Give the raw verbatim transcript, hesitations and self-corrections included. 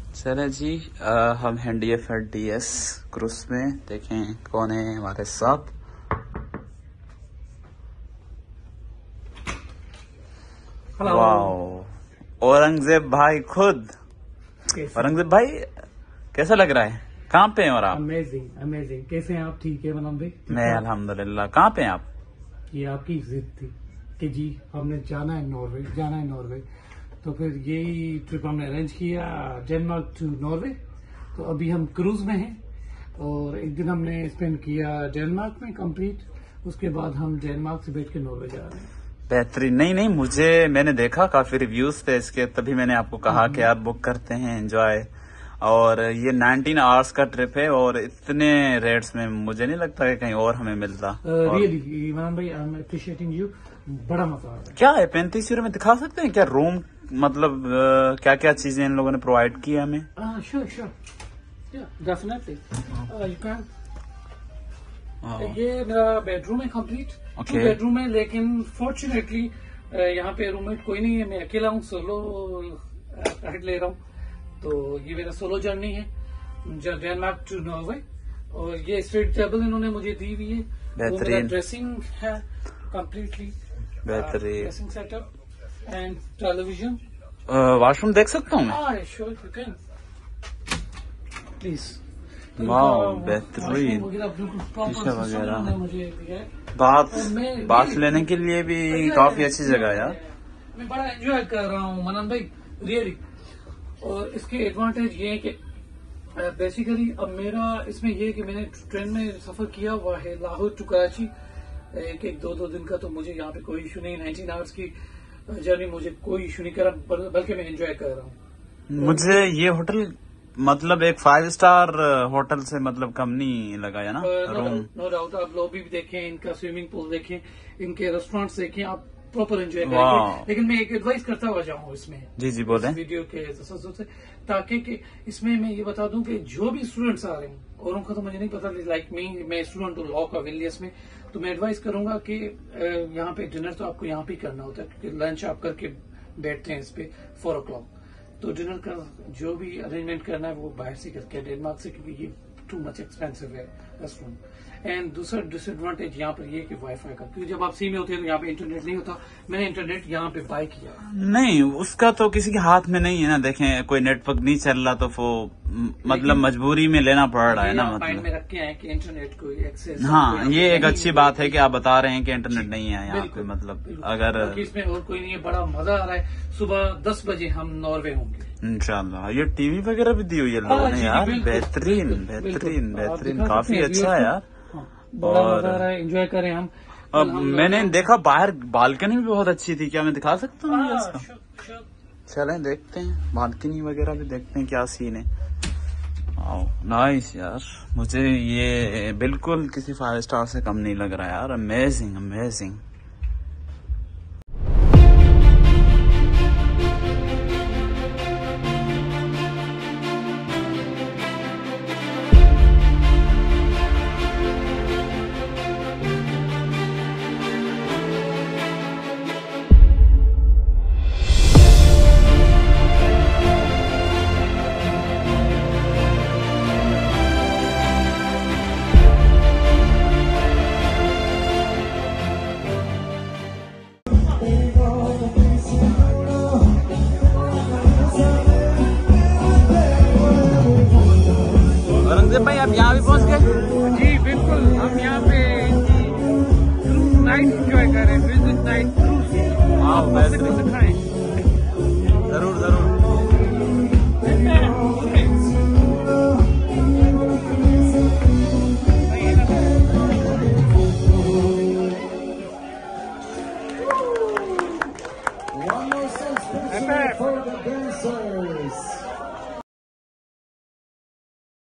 चले जी, आ, हम हैं D F L D S cruise में। देखें कौन है हमारे साथ। वाह, औरंगजेब भाई खुद। औरंगजेब भाई कैसा लग रहा है? कहाँ पे हैं और आप? Amazing amazing. कैसे हैं आप? ठीक है मनम भाई? मैं अल्हम्दुलिल्लाह। कहाँ पे हैं आप? ये आपकी जिद थी कि जी हमने जाना है नॉर्वे, जाना है नॉर्वे, तो फिर यही ट्रिप हमने अरेंज किया, डेनमार्क टू नॉर्वे। तो अभी हम क्रूज में हैं और एक दिन हमने स्पेंड किया डेनमार्क में कंप्लीट, उसके बाद हम डेनमार्क से बैठ के नॉर्वे जा रहे हैं। बेहतरीन। नहीं नहीं, मुझे मैंने देखा काफी रिव्यूज थे इसके, तभी मैंने आपको कहा कि यार बुक करते हैं, एंजॉय। और ये नाइनटीन आवर्स का ट्रिप है और इतने रेट्स में मुझे नहीं लगता कि कहीं और हमें मिलता। रियली इमरान भाई, आई एम अप्रिशिएटिंग यू। बड़ा मजा आ रहा है। क्या है पैंतीस यूरो में? दिखा सकते हैं क्या रूम? मतलब क्या क्या चीजें इन लोगों ने प्रोवाइड की हमें? Sure sure, definitely you can. ये मेरा बेडरूम है कंप्लीट। Okay. बेडरूम है, लेकिन फॉर्चुनेटली यहाँ पे रूममेट कोई नहीं है, मैं अकेला हूँ, सोलो राइड ले रहा हूँ। तो ये मेरा सोलो जर्नी है डेनमार्क टू नॉर्वे। और ये स्ट्रेट टेबल इन्होंने मुझे दी हुई है। बेहतरीन। ड्रेसिंग है कंप्लीटली बेहतरीन। Dressing setup and television. Washroom देख सकता हूँ मैं? Sure you can, please. वाह, बेहतरीन। शीशा वगैरह, बात बात लेने के लिए भी काफी अच्छी जगह है यार। मैं बड़ा एंजॉय कर रहा हूँ मनन भाई, रियली। और इसके एडवांटेज ये है कि बेसिकली अब मेरा इसमें ये है कि मैंने ट्रेन में सफर किया हुआ है लाहौर टू कराची, एक एक दो दो दिन का। तो मुझे यहाँ पे कोई इशू नहीं, नाइनटीन आवर्स की जर्नी मुझे कोई इशू नहीं करा, बल्कि मैं एंजॉय कर रहा हूँ। मुझे ये होटल मतलब एक फाइव स्टार होटल से मतलब कम नहीं लगा है ना रूम? No doubt. आप लॉबी भी देखें, इनका स्विमिंग पूल देखें, इनके रेस्टोरेंट्स देखें, आप प्रॉपर एंजॉय करेंगे। लेकिन मैं एक एडवाइस करता हुआ जाऊँ इसमें, जी जी बोले, वीडियो के से, ताकि कि इसमें मैं ये बता दूं कि जो भी स्टूडेंट्स आ रहे हैं, और उनका तो मुझे नहीं पता, लाइक मी, मैं स्टूडेंट हूँ लॉ का विलियस में, तो मैं एडवाइस करूंगा कि यहाँ पे डिनर तो आपको यहाँ पे करना होता है, क्योंकि लंच आप करके बैठते हैं इस पे फोर ओ क्लॉक। तो डिनर का जो भी अरेंजमेंट करना है वो बाहर से करके डेनमार्क से, क्योंकि ये टू मच एक्सपेंसिव है रेस्टोरेंट। एंड दूसरा डिसएडवांटेज यहाँ पर ये कि वाईफाई का, क्योंकि जब आप सी में होते हैं तो यहाँ पे इंटरनेट नहीं होता। मैंने इंटरनेट यहाँ पे बाय किया। नहीं, उसका तो किसी के हाथ में नहीं है ना। देखें कोई नेटवर्क नहीं चल रहा तो वो मतलब मजबूरी में लेना पड़ रहा है ना। मतलब में रखे हैं कि इंटरनेट को एक्सेस। हाँ, ये एक अच्छी बात है कि आप बता रहे हैं कि इंटरनेट नहीं है यहाँ पे। मतलब अगर इसमें और कोई नहीं है, बड़ा मजा आ रहा है। सुबह दस बजे हम नॉर्वे होंगे इंशाल्लाह। ये टीवी वगैरह भी दी हुई है लोगों ने यार। बेहतरीन बेहतरीन बेहतरीन, काफी अच्छा है यार। और एंजॉय करें हम। अब मैंने देखा बाहर बालकनी भी बहुत अच्छी थी, क्या मैं दिखा सकता हूँ? चलें देखते हैं, बालकनी वगैरह भी देखते हैं क्या सीन है। नाइस यार, मुझे ये बिल्कुल किसी फाइव स्टार से कम नहीं लग रहा यार। Amazing amazing. भाई आप यहाँ भी पहुँच गए? जी बिल्कुल, हम यहाँ पे क्रूज नाइट एंजॉय कर रहे हैं, म्यूजिक नाइट क्रूज। हाँ दिखाएं जरूर जरूर। One more sense for the dancers.